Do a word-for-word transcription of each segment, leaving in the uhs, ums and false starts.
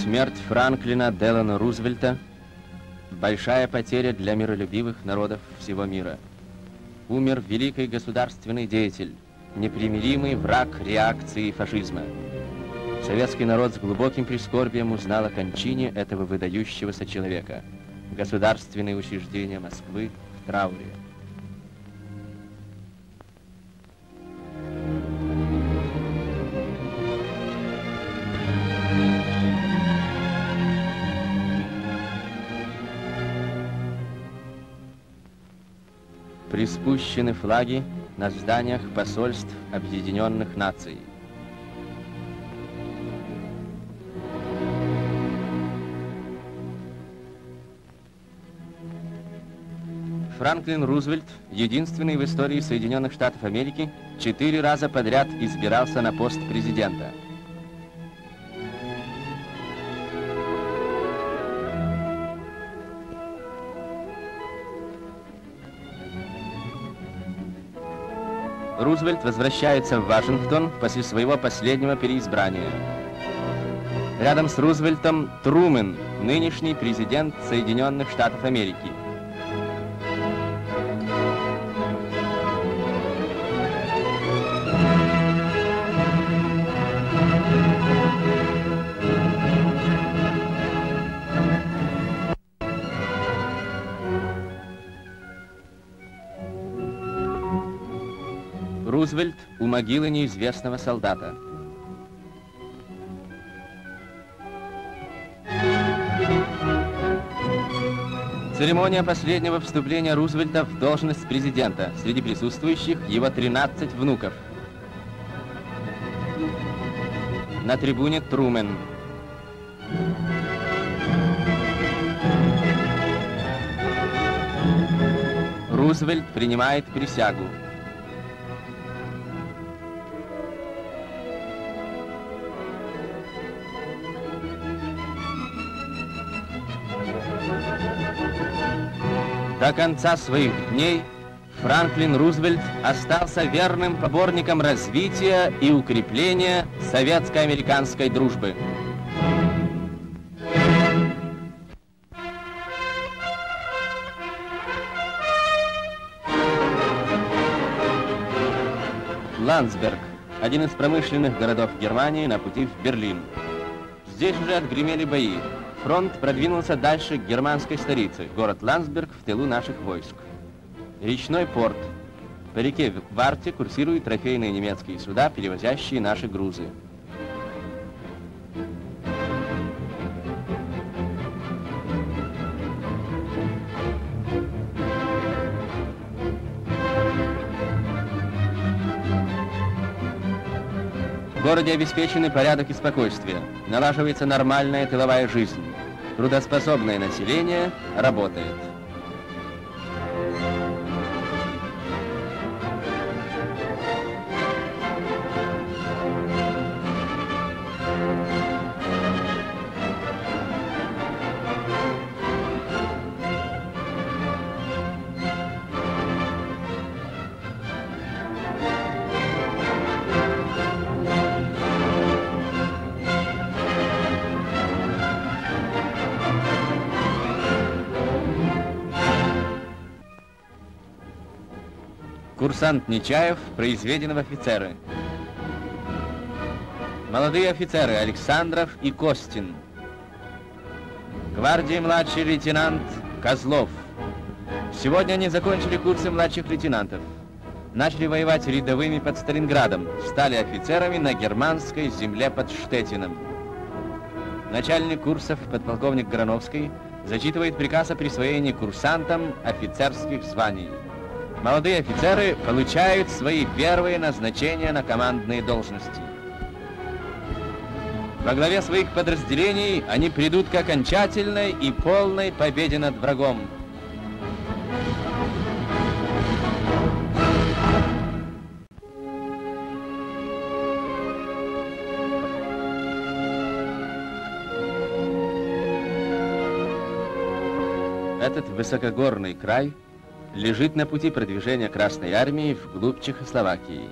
Смерть Франклина Делано Рузвельта – большая потеря для миролюбивых народов всего мира. Умер великий государственный деятель, непримиримый враг реакции фашизма. Советский народ с глубоким прискорбием узнал о кончине этого выдающегося человека. Государственные учреждения Москвы в трауре. Приспущены флаги на зданиях посольств Объединенных Наций. Франклин Рузвельт, единственный в истории Соединенных Штатов Америки, четыре раза подряд избирался на пост президента. Рузвельт возвращается в Вашингтон после своего последнего переизбрания. Рядом с Рузвельтом Трумен, нынешний президент Соединенных Штатов Америки. Рузвельт у могилы неизвестного солдата. Церемония последнего вступления Рузвельта в должность президента. Среди присутствующих его тринадцать внуков. На трибуне Трумен. Рузвельт принимает присягу. До конца своих дней Франклин Рузвельт остался верным поборником развития и укрепления советско-американской дружбы. Ландсберг – один из промышленных городов Германии на пути в Берлин. Здесь уже отгремели бои. Фронт продвинулся дальше к германской столице, город Ландсберг в тылу наших войск. Речной порт. По реке Варте курсируют трофейные немецкие суда, перевозящие наши грузы. В городе обеспечены порядок и спокойствие, налаживается нормальная тыловая жизнь. Трудоспособное население работает. Курсант Нечаев произведен в офицеры. Молодые офицеры Александров и Костин. Гвардии младший лейтенант Козлов. Сегодня они закончили курсы младших лейтенантов. Начали воевать рядовыми под Сталинградом, стали офицерами на германской земле под Штеттином. Начальник курсов подполковник Грановский зачитывает приказ о присвоении курсантам офицерских званий. Молодые офицеры получают свои первые назначения на командные должности. Во главе своих подразделений они придут к окончательной и полной победе над врагом. Этот высокогорный край лежит на пути продвижения Красной Армии вглубь Чехословакии.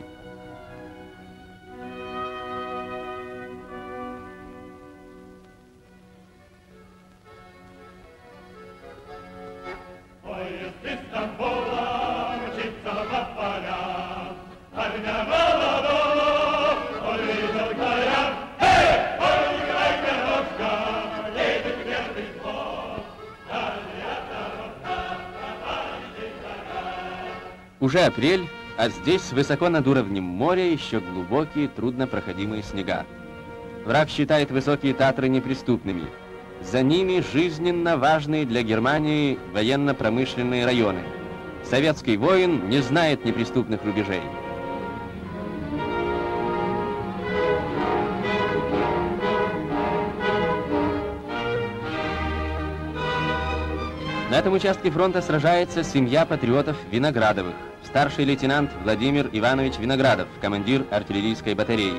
Уже апрель, а здесь высоко над уровнем моря еще глубокие, труднопроходимые снега. Враг считает высокие Татры неприступными. За ними жизненно важные для Германии военно-промышленные районы. Советский воин не знает неприступных рубежей. На этом участке фронта сражается семья патриотов Виноградовых. Старший лейтенант Владимир Иванович Виноградов, командир артиллерийской батареи.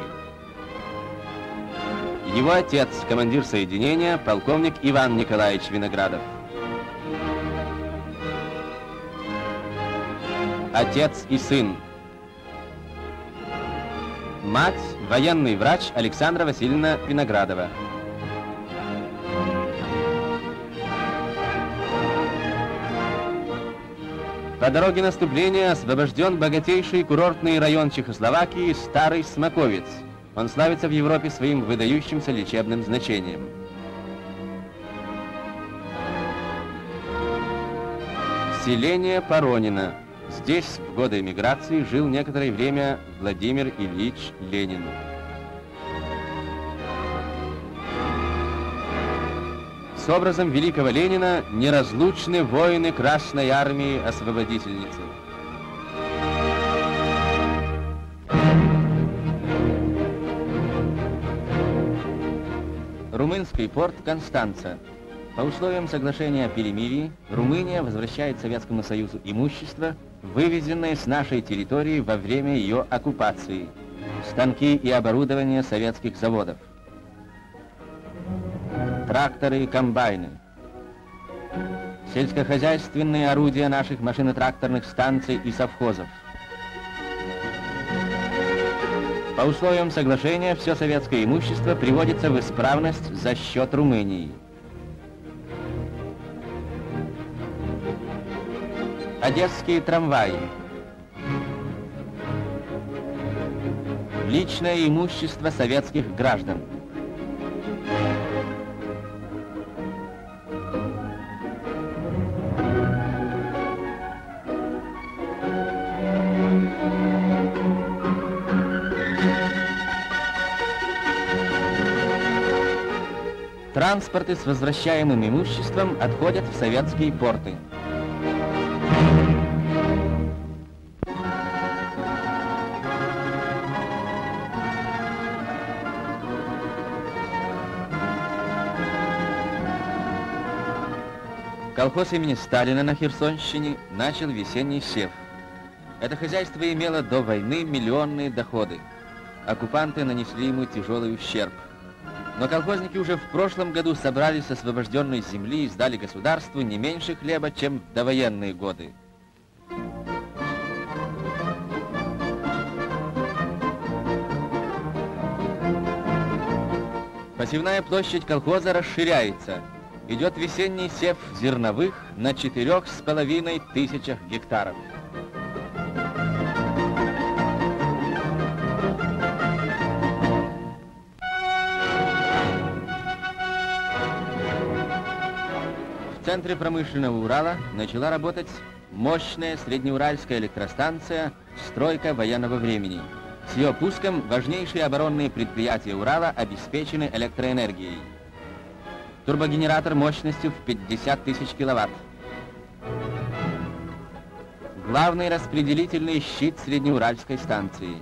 Его отец, командир соединения, полковник Иван Николаевич Виноградов. Отец и сын. Мать, военный врач Александра Васильевна Виноградова. По дороге наступления освобожден богатейший курортный район Чехословакии Старый Смоковец. Он славится в Европе своим выдающимся лечебным значением. Селение Поронина. Здесь в годы эмиграции жил некоторое время Владимир Ильич Ленин. С образом великого Ленина неразлучны воины Красной Армии Освободительницы. Румынский порт Констанца. По условиям соглашения о перемирии, Румыния возвращает Советскому Союзу имущество, вывезенное с нашей территории во время ее оккупации, станки и оборудование советских заводов, тракторы и комбайны, сельскохозяйственные орудия наших машино-тракторных станций и совхозов. По условиям соглашения все советское имущество приводится в исправность за счет Румынии. Одесские трамваи. Личное имущество советских граждан. Транспорты с возвращаемым имуществом отходят в советские порты. Колхоз имени Сталина на Херсонщине начал весенний сев. Это хозяйство имело до войны миллионные доходы. Оккупанты нанесли ему тяжелый ущерб. Но колхозники уже в прошлом году собрали с освобожденной земли и сдали государству не меньше хлеба, чем в довоенные годы. Посевная площадь колхоза расширяется. Идет весенний сев зерновых на четырех с половиной тысячах гектаров. В центре промышленного Урала начала работать мощная среднеуральская электростанция «Стройка военного времени». С ее пуском важнейшие оборонные предприятия Урала обеспечены электроэнергией. Турбогенератор мощностью в пятьдесят тысяч киловатт. Главный распределительный щит среднеуральской станции.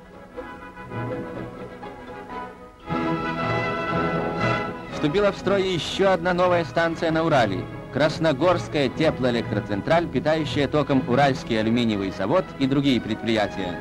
Вступила в строй еще одна новая станция на Урале. Красногорская теплоэлектроцентраль, питающая током Уральский алюминиевый завод и другие предприятия.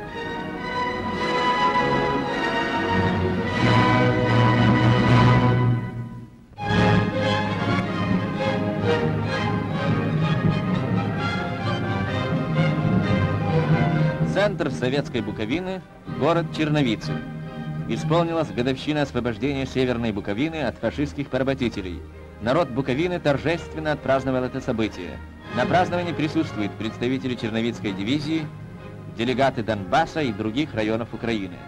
Центр советской Буковины – город Черновицы. Исполнилась годовщина освобождения Северной Буковины от фашистских поработителей. Народ Буковины торжественно отпраздновал это событие. На праздновании присутствуют представители Черновицкой дивизии, делегаты Донбасса и других районов Украины.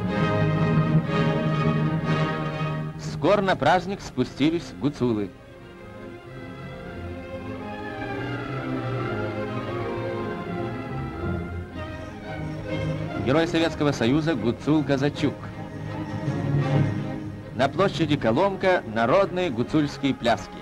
Скоро на праздник спустились гуцулы. Герой Советского Союза Гуцул Казачук. На площади Коломка народные гуцульские пляски.